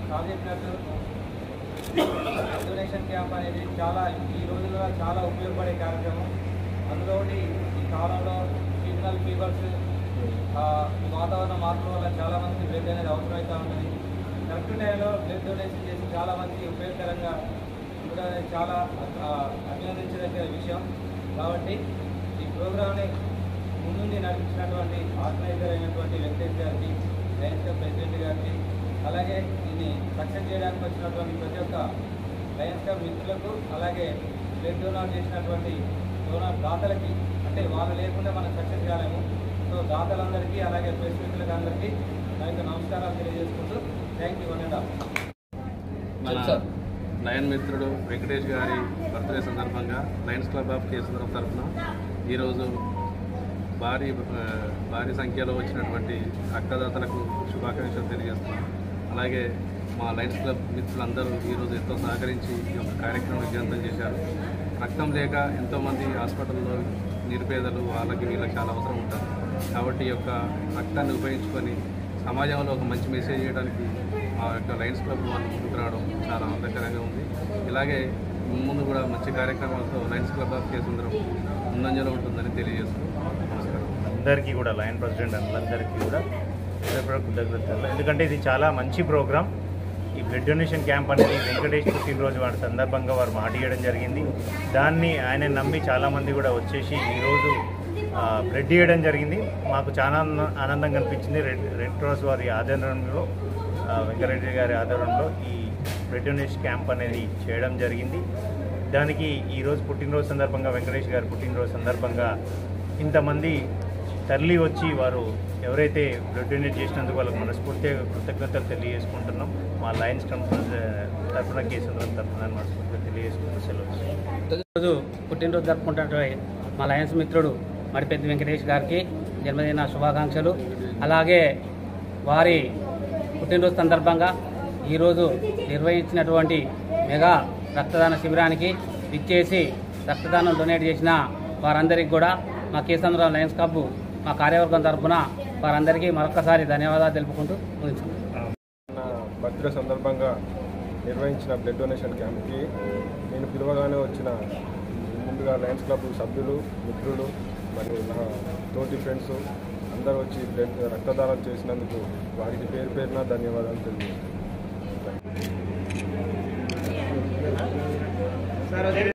చాలా చెప్పినట్టు donation camp అనేది చాలా ఈ రోజుల్లో చాలా ఉపయోగపడే కార్యక్రమం. అందులో ఈ కాలంలో సీజనల్ ఫీవర్స్, వాతావరణ మార్పుల వల్ల చాలామంది బ్లడ్ అనేది అవసరమవుతూ ఉంటుంది. కరెక్ట్ టైంలో బ్లడ్ డొనేషన్ చేసి చాలామందికి ఉపయోగకరంగా కూడా చాలా అభినందించదగ్గ విషయం. కాబట్టి ఈ ప్రోగ్రామ్ని ముందుండి నడిపించినటువంటి ఆర్గనైజర్ అయినటువంటి వెంకటేష్ గారికి, లయన్స్ క్లబ్ ప్రెసిడెంట్ గారికి, అలాగే దీన్ని సక్సెస్ చేయడానికి వచ్చినటువంటి ప్రతి ఒక్క లయన్స్ క్లబ్ మిత్రులకు, అలాగే బ్లడ్ డొనేట్ చేసినటువంటి డోనార్ దాతలకి, అంటే వాళ్ళు లేకుండా మనం సక్సెస్ కాలేము. సో దాతలందరికీ అలాగే ప్రెస్ మిత్రులకు అందరికీ నా యొక్క నమస్కారాలు తెలియజేసుకుంటూ thank you and all. Lion మిత్రుడు వెంకటేష్ గారి బర్త్డే సందర్భంగా లయన్స్ క్లబ్ ఆఫ్ కేసుంద్రం తరఫున ఈరోజు భారీ సంఖ్యలో వచ్చినటువంటి రక్తదాతలకు శుభాకాంక్షలు తెలియజేస్తున్నాం. అలాగే మా లయన్స్ క్లబ్ మిత్రులందరూ ఈరోజు ఎంతో సహకరించి ఈ యొక్క కార్యక్రమం విజయవంతం చేశారు. రక్తం లేక ఎంతోమంది హాస్పిటల్లో నిరుపేదలు వాళ్ళకి వీళ్ళకి చాలా అవసరం ఉంటుంది. కాబట్టి ఈ యొక్క రక్తాన్ని ఉపయోగించుకొని సమాజంలో ఒక మంచి మెసేజ్ చేయడానికి ఆ యొక్క లయన్స్ క్లబ్ వాళ్ళు ముందుకు రావడం చాలా ఆనందకరంగా ఉంది. ఇలాగే ముందు కూడా మంచి కార్యక్రమాలతో లయన్స్ క్లబ్ ఆఫ్ కేసుంద్రం ముందంజలో ఉంటుందని తెలియజేస్తున్నాం. నమస్కారం. అందరికీ కూడా లయన్ ప్రెసిడెంట్ అందరికీ కూడా కృతజ్ఞతలు. ఎందుకంటే ఇది చాలా మంచి ప్రోగ్రాం. ఈ బ్లడ్ డొనేషన్ క్యాంప్ అనేది వెంకటేష్ పుట్టినరోజు వారి సందర్భంగా వారు మాట ఇవ్వడం జరిగింది. దాన్ని ఆయన నమ్మి చాలామంది కూడా వచ్చేసి ఈరోజు బ్లడ్ ఇవ్వడం జరిగింది. మాకు చాలా ఆనందంగా అనిపించింది. రెడ్ క్రాస్ వారి ఆధ్వర్యంలో, వెంకటరెడ్డి గారి ఆధ్వర్యంలో ఈ బ్లడ్ డొనేషన్ క్యాంప్ అనేది చేయడం జరిగింది. దానికి ఈరోజు పుట్టినరోజు సందర్భంగా, వెంకటేష్ గారి పుట్టినరోజు సందర్భంగా ఇంతమంది తరలి వచ్చి వారు ఎవరైతే బ్లడ్ డొనేట్ చేసినందుకు వాళ్ళకు మనస్ఫూర్తిగా కృతజ్ఞతలు తెలియజేసుకుంటున్నాం. మా లయన్స్ క్లబ్ తరఫున కేసుంద్రం తరఫున మనస్ఫూర్తిగా తెలియజేసుకుంటూ సెలవు. ఈరోజు పుట్టినరోజు జరుపుకుంటున్నటువంటి మా లయన్స్ మిత్రుడు మడిపెద్ది వెంకటేష్ గారికి జన్మదిన శుభాకాంక్షలు. అలాగే వారి పుట్టినరోజు సందర్భంగా ఈరోజు నిర్వహించినటువంటి మెగా రక్తదాన శిబిరానికి ఇచ్చేసి రక్తదానం డొనేట్ చేసిన వారందరికీ కూడా మా కేసుంద్రం లయన్స్ క్లబ్ మా కార్యవర్గం తరఫున వారందరికీ మరొకసారి ధన్యవాదాలు తెలుపుకుంటూ ముగించుకుంటాం. బర్త్డే సందర్భంగా నిర్వహించిన బ్లడ్ డొనేషన్ క్యాంప్కి నేను పిలవగానే వచ్చిన ముందుగా లయన్స్ క్లబ్ సభ్యులు, మిత్రులు మరియు నా తోటి ఫ్రెండ్స్ అందరూ వచ్చి రక్తదానం చేసినందుకు వారికి పేరు పేరున ధన్యవాదాలు తెలియజేస్తున్నాను.